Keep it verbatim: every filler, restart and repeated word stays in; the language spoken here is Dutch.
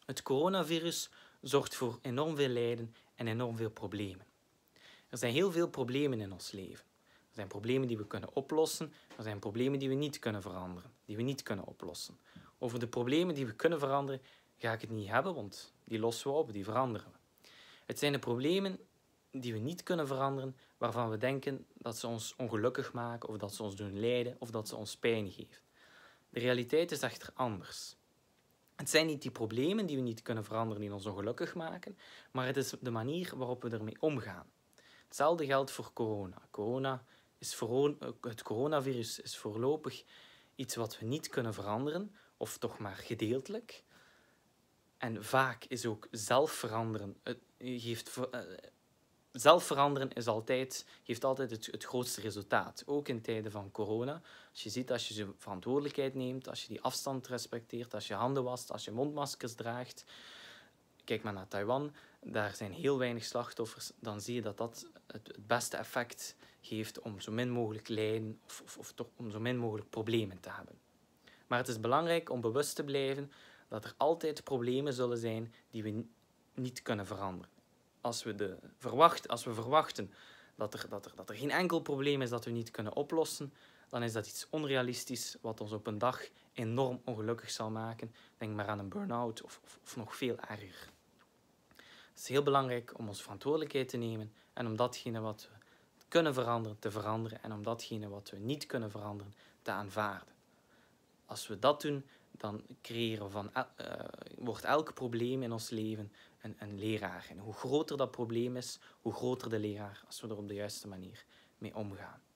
Het coronavirus zorgt voor enorm veel lijden en enorm veel problemen. Er zijn heel veel problemen in ons leven. Er zijn problemen die we kunnen oplossen, er zijn problemen die we niet kunnen veranderen, die we niet kunnen oplossen. Over de problemen die we kunnen veranderen ga ik het niet hebben, want die lossen we op, die veranderen we. Het zijn de problemen die we niet kunnen veranderen, waarvan we denken dat ze ons ongelukkig maken, of dat ze ons doen lijden, of dat ze ons pijn geven. De realiteit is echter anders. Het zijn niet die problemen die we niet kunnen veranderen die ons ongelukkig maken, maar het is de manier waarop we ermee omgaan. Hetzelfde geldt voor corona. corona is voor, het coronavirus is voorlopig iets wat we niet kunnen veranderen, of toch maar gedeeltelijk. En vaak is ook zelf veranderen, het geeft, uh, zelf veranderen is altijd, geeft altijd het, het grootste resultaat. Ook in tijden van corona. Als je ziet, als je je verantwoordelijkheid neemt, als je die afstand respecteert, als je handen wast, als je mondmaskers draagt. Kijk maar naar Taiwan, daar zijn heel weinig slachtoffers. Dan zie je dat dat het, het beste effect geeft om zo min mogelijk lijden of, of, of toch om zo min mogelijk problemen te hebben. Maar het is belangrijk om bewust te blijven dat er altijd problemen zullen zijn die we niet kunnen veranderen. Als we, de verwacht, als we verwachten dat er, dat, er, dat er geen enkel probleem is dat we niet kunnen oplossen, dan is dat iets onrealistisch wat ons op een dag enorm ongelukkig zal maken. Denk maar aan een burn-out of, of, of nog veel erger. Het is heel belangrijk om onze verantwoordelijkheid te nemen en om datgene wat we kunnen veranderen te veranderen en om datgene wat we niet kunnen veranderen te aanvaarden. Als we dat doen, dan creëren van, uh, wordt elk probleem in ons leven een, een leraar. En hoe groter dat probleem is, hoe groter de leraar als we er op de juiste manier mee omgaan.